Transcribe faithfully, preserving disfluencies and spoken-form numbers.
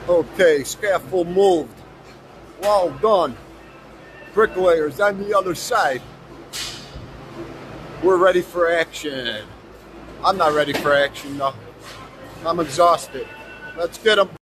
Okay, scaffle moved. Well done. Bricklayers on the other side. We're ready for action. I'm not ready for action though. I'm exhausted. Let's get them.